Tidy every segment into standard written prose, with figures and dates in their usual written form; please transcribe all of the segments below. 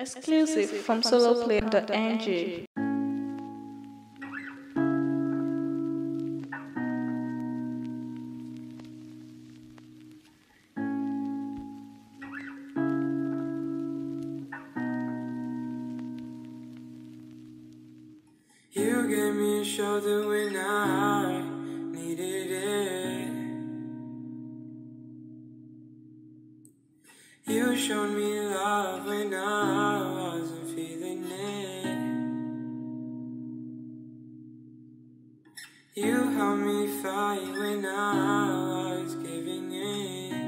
Exclusive from soloplay.ng. You gave me a shoulder when I needed it. You showed me love when I wasn't feeling it. You helped me fight when I was giving in.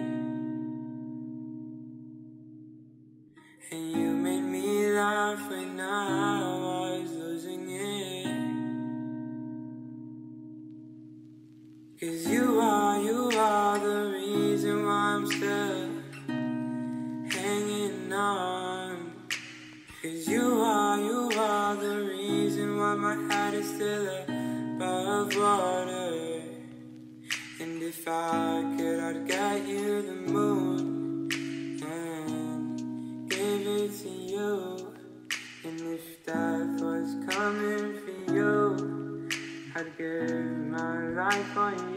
And you made me laugh when I was losing it. 'Cause you are the reason why I'm still hanging on. 'Cause you are the reason why my head is still above water. And if I could, I'd get you the moon and give it to you. And if death was coming for you, I'd give my life on you.